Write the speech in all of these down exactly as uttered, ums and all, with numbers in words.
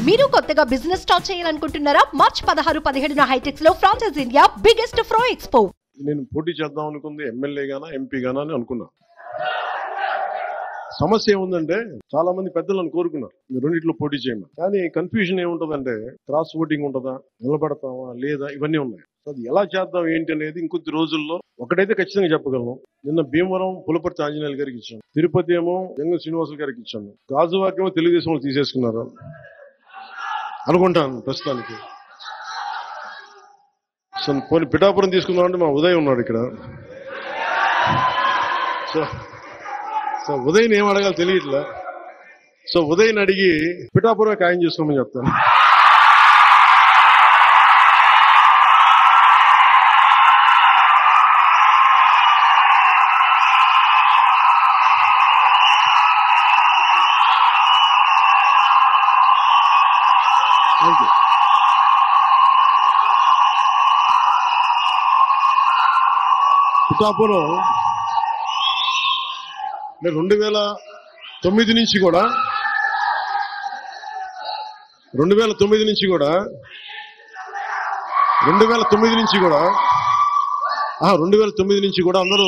మీరు కొత్తగా business start చేయాలనుకుంటున్నారా? మార్చ్ పదహారు పదిహేడున హైటెక్స్ లో ఫ్రాన్సెస్ ఇండియా బిగ్గెస్ట్ ఫ్రో ఎక్స్పో. నేను పోటీ చేద్దాం అనుకుంది ఎమ్మెల్యే గానా ఎంపీ గానా అని అనుకున్నా. సమస్య ఏముందంటే చాలా మంది పెద్దలను కోరుకున్నారు మీరు రెండింటిలో పోటీ చేయమని. కానీ కన్ఫ్యూజన్ ఏముంటదంటే క్రాస్ ఓటింగ్ ఉంటుందా, నిలబడతామా లేదా, ఇవన్నీ ఉన్నాయి. అది ఎలా చేద్దాం ఏంటి అనేది ఇంకొద్ది రోజుల్లో ఒకటైతే ఖచ్చితంగా చెప్పగలను. నిన్న భీమవరం పులపర్తి ఆంజనేయులు గారికి ఇచ్చాను, తిరుపతి ఏమో జంగ శ్రీనివాసులు గారికి ఇచ్చాను, గాజువాకేమో తెలుగుదేశంలో తీసేసుకున్నారు అనుకుంటాను ప్రస్తుతానికి. సో పోనీ పిఠాపురం తీసుకుందామంటే మా ఉదయ్ ఉన్నాడు ఇక్కడ. సో సో ఉదయ్ని ఏం అడగాలి తెలియట్లే. సో ఉదయ్ని అడిగి పిఠాపురం ఖాయం చేసుకోమని చెప్తాను. పిఠాపురం రెండు వేల తొమ్మిది నుంచి కూడా రెండు వేల తొమ్మిది నుంచి కూడా రెండు వేల తొమ్మిది నుంచి కూడా రెండు వేల తొమ్మిది నుంచి కూడా అందరూ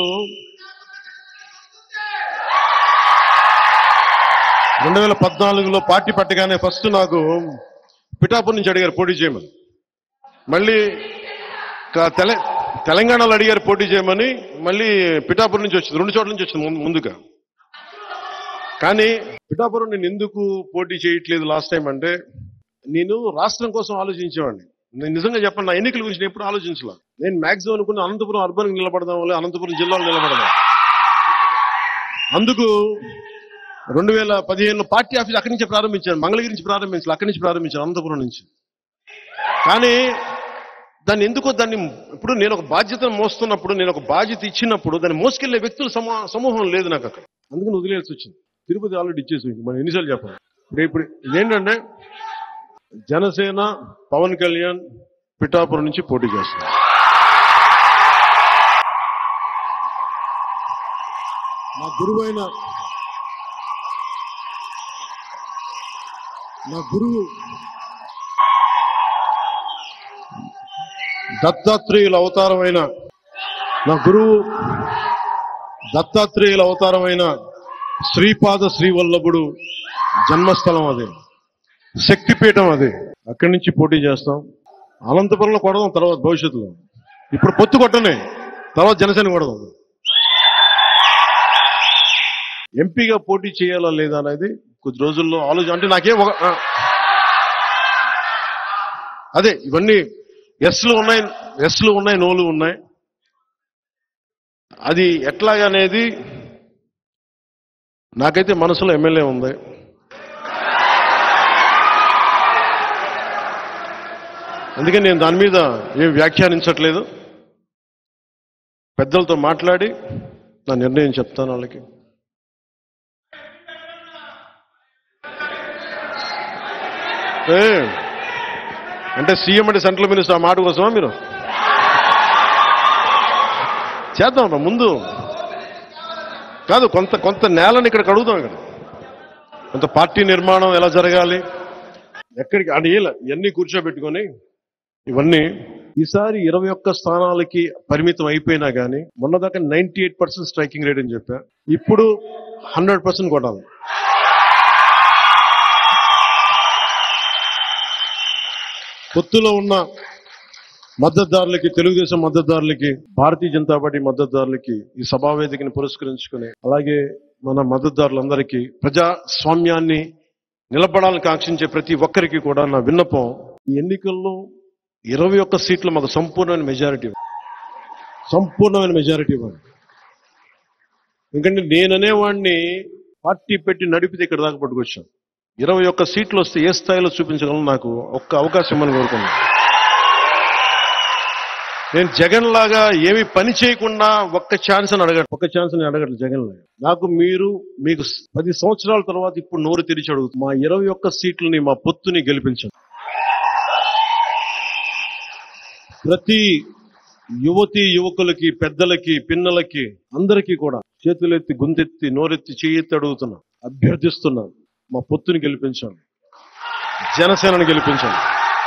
రెండు వేల పద్నాలుగులో పార్టీ పట్టగానే ఫస్ట్ నాకు పిఠాపురం నుంచి అడిగారు పోటీ చేయమని. మళ్ళీ తెల తెలంగాణలో అడిగారు పోటీ చేయమని. మళ్ళీ పిఠాపురం నుంచి వచ్చింది, రెండు చోట్ల నుంచి వచ్చింది ముందుగా. కానీ పిఠాపురం నేను ఎందుకు పోటీ చేయట్లేదు లాస్ట్ టైం అంటే, నేను రాష్ట్రం కోసం ఆలోచించేవాడిని. నేను నిజంగా చెప్పండి, నా ఎన్నికల గురించి నేను ఎప్పుడు ఆలోచించలే. నేను మ్యాక్సిమం అనుకున్న అనంతపురం అర్బన్ నిలబడదాం, వల్ల అనంతపురం జిల్లాలో నిలబడదాం. అందుకు రెండు వేల పదిహేనులో పార్టీ ఆఫీస్ అక్కడి నుంచి ప్రారంభించాను, మంగళగిరి నుంచి ప్రారంభించాను, అక్కడి నుంచి ప్రారంభించాను, అనంతపురం నుంచి. కానీ దాన్ని ఎందుకో దాన్ని ఇప్పుడు నేను ఒక బాధ్యతను మోస్తున్నప్పుడు, నేను ఒక బాధ్యత ఇచ్చినప్పుడు దాన్ని మోసుకెళ్లే వ్యక్తుల సమూహం లేదు నాకు అక్కడ. అందుకని వదిలేయాల్సి వచ్చింది. తిరుపతి ఆల్రెడీ ఇచ్చేసి మనం ఎన్నిసార్లు చెప్పాలి. ఇప్పుడు ఇప్పుడు ఇదేంటంటే జనసేన పవన్ కళ్యాణ్ పిఠాపురం నుంచి పోటీ చేస్తున్నారు. నా గురువైన నా గురువు దత్తాత్రేయుల అవతారమైన నా గురువు దత్తాత్రేయుల అవతారమైన శ్రీపాద శ్రీవల్లభుడు జన్మస్థలం అది, శక్తిపీఠం అది. అక్కడి నుంచి పోటీ చేస్తాం. అనంతపురంలో కొడదాం తర్వాత భవిష్యత్తులో. ఇప్పుడు పొత్తు కొట్టనే, తర్వాత జనసేన కొడదాం. ఎంపీగా పోటీ చేయాలా లేదా అనేది కొద్ది రోజుల్లో ఆలోచన. అంటే నాకేం ఒక అదే ఇవన్నీ ఎస్లు ఉన్నాయి, ఎస్లు ఉన్నాయి, నోలు ఉన్నాయి. అది ఎట్లాగనేది నాకైతే మనసులో ఎమ్మెల్యే ఉంది. అందుకని నేను దాని మీద ఏం వ్యాఖ్యానించట్లేదు. పెద్దలతో మాట్లాడి నా నిర్ణయం చెప్తాను వాళ్ళకి. ఏ అంటే సీఎం అంటే సెంట్రల్ మినిస్టర్ ఆ మాట కోసమా మీరు? చేద్దాం ముందు కాదు, కొంత కొంత నేలని ఇక్కడ కడుగుతాం. ఇక్కడ కొంత పార్టీ నిర్మాణం ఎలా జరగాలి, ఎక్కడికి అని ఇవన్నీ కూర్చోబెట్టుకొని ఇవన్నీ ఈసారి ఇరవై ఒక్క స్థానాలకి పరిమితం అయిపోయినా కానీ మొన్నదాకా ninety eight percent striking rate అని చెప్పా. ఇప్పుడు హండ్రెడ్ పర్సెంట్ కొట్టాలి. పొత్తులో ఉన్న మద్దతుదారులకి, తెలుగుదేశం మద్దతుదారులకి, భారతీయ జనతా పార్టీ మద్దతుదారులకి ఈ సభావేదికని పురస్కరించుకుని, అలాగే మన మద్దతుదారులందరికీ ప్రజాస్వామ్యాన్ని నిలబడాలని కాంక్షించే ప్రతి ఒక్కరికి కూడా నా విన్నపం, ఈ ఎన్నికల్లో ఇరవై ఒక్క సీట్లు మాకు సంపూర్ణమైన మెజారిటీ సంపూర్ణమైన మెజారిటీ ఇవ్వండి. ఎందుకంటే నేననేవాడిని పార్టీ పెట్టి నడిపితే ఇక్కడ దాకా పట్టుకొచ్చాను. ఇరవై ఒక్క సీట్లు వస్తే ఏ స్థాయిలో చూపించగలను నాకు ఒక్క అవకాశం ఇమ్మని కోరుకున్నాను. నేను జగన్ లాగా ఏమి పని చేయకుండా ఒక్క ఛాన్స్ అని అడగ ఒక్క ఛాన్స్ అని అడగట్లేదు జగన్ లాగా. నాకు మీరు మీకు పది సంవత్సరాల తర్వాత ఇప్పుడు నోరు తెరిచి అడుగుతుంది, మా ఇరవై ఒక్క సీట్లని మా పొత్తుని గెలిపించండి. ప్రతి యువతి యువకులకి, పెద్దలకి, పిన్నలకి అందరికీ కూడా చేతులెత్తి, గుంతెత్తి, నోరెత్తి, చెయ్యెత్తి అడుగుతున్నా, అభ్యర్థిస్తున్నా, మా పొత్తుని గెలిపించండి. జనసేనని గెలిపించండి.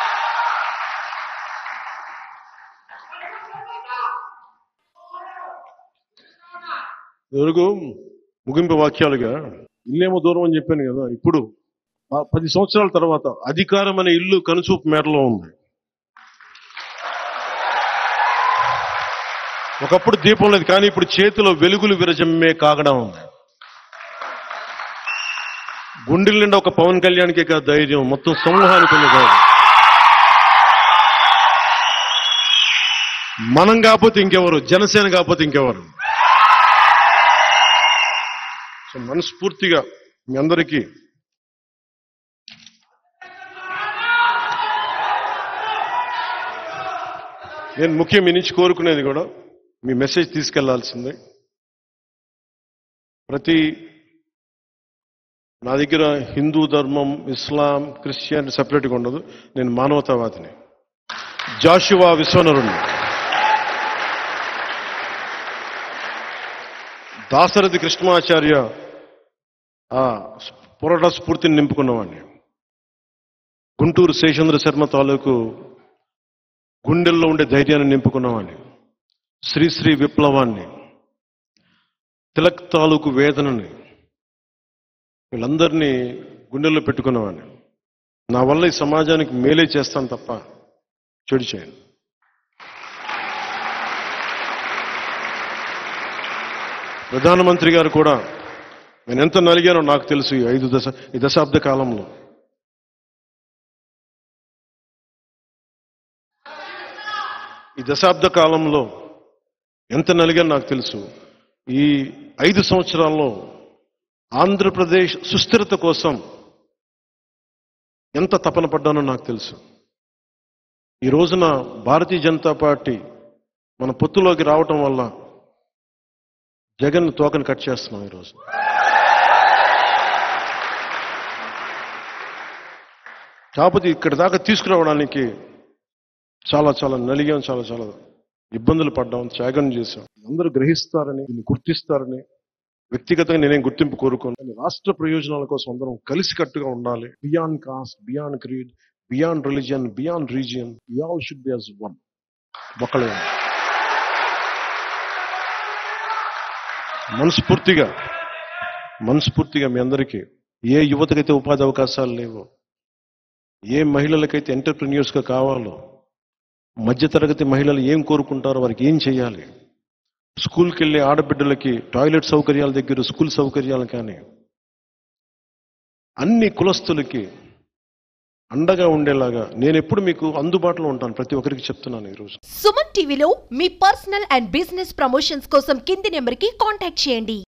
ఎరుగు ముగింపు వాక్యాలుగా ఇల్లేమో దూరం అని చెప్పాను కదా, ఇప్పుడు ఆ పది సంవత్సరాల తర్వాత అధికారం అనే ఇల్లు కనుచూపు మేరలో ఉంది. ఒకప్పుడు దీపం లేదు, కానీ ఇప్పుడు చేతిలో వెలుగులు విరజమ్మే కాగడం ఉంది. గుండెల నిండా ఒక పవన్ కళ్యాణ్కే కాదు ధైర్యం, మొత్తం సమూహానికి ఉంది ధైర్యం. మనం కాకపోతే ఇంకెవరు, జనసేన కాకపోతే ఇంకెవరు. సో మనస్ఫూర్తిగా మీ అందరికీ నేను ముఖ్యం మీ నుంచి కోరుకునేది కూడా మీ మెసేజ్ తీసుకెళ్లాల్సిందే. ప్రతి నా దగ్గర హిందూ ధర్మం, ఇస్లాం, క్రిస్టియన్ సెపరేట్గా ఉండదు. నేను మానవతావాదిని, జాషువా విశ్వనరుణ్ణి, దాశరథి కృష్ణమాచార్య ఆ పోరాట స్ఫూర్తిని నింపుకున్నవాడిని, గుంటూరు శేషేంద్ర శర్మ తాలూకు గుండెల్లో ఉండే ధైర్యాన్ని నింపుకున్నవాడిని, శ్రీశ్రీ విప్లవాన్ని, తిలక్ తాలూకు వేదనని, వీళ్ళందరినీ గుండెల్లో పెట్టుకున్నవాడిని. నా వల్ల ఈ సమాజానికి మేలే చేస్తాను తప్ప చెడు చేయను. ప్రధానమంత్రి గారు కూడా నేను ఎంత నలిగానో నాకు తెలుసు. ఈ ఐదు దశ ఈ దశాబ్ద కాలంలో ఈ దశాబ్ద కాలంలో ఎంత నలిగానో నాకు తెలుసు. ఈ ఐదు సంవత్సరాల్లో ఆంధ్రప్రదేశ్ సుస్థిరత కోసం ఎంత తపన పడ్డానో నాకు తెలుసు. ఈ రోజున భారతీయ జనతా పార్టీ మన పొత్తులోకి రావటం వల్ల జగన్ తోకను కట్ చేస్తున్నాం ఈరోజు. కాకపోతే ఇక్కడి దాకా తీసుకురావడానికి చాలా చాలా నలిగాం, చాలా చాలా ఇబ్బందులు పడ్డాం, త్యాగం చేశాం. అందరూ గ్రహిస్తారని, దీన్ని గుర్తిస్తారని వ్యక్తిగతంగా నేనేం గుర్తింపు కోరుకోను. రాష్ట్ర ప్రయోజనాల కోసం అందరం కలిసికట్టుగా ఉండాలి. Beyond caste, beyond creed, beyond religion, beyond region, we all should be as one. ఒక్కలే. మనస్ఫూర్తిగా మనస్ఫూర్తిగా మీ అందరికీ, ఏ యువతకైతే ఉపాధి అవకాశాలు లేవో, ఏ మహిళలకైతే ఎంటర్ప్రెన్యూర్స్గా కావాలో, మధ్యతరగతి మహిళలు ఏం కోరుకుంటారో వారికి ఏం చేయాలి, స్కూల్కి వెళ్ళే ఆడబిడ్డలకి టాయిలెట్ సౌకర్యాల దగ్గర స్కూల్ సౌకర్యాలు కానీ, అన్ని కులస్తులకి అండగా ఉండేలాగా నేను ఎప్పుడు మీకు అందుబాటులో ఉంటాను. ప్రతి ఒక్కరికి చెప్తున్నాను ఈరోజు. సుమన్ టీవీలో మీ పర్సనల్ అండ్ బిజినెస్ ప్రమోషన్స్ కోసం కింది నెంబర్కి కాంటాక్ట్ చేయండి.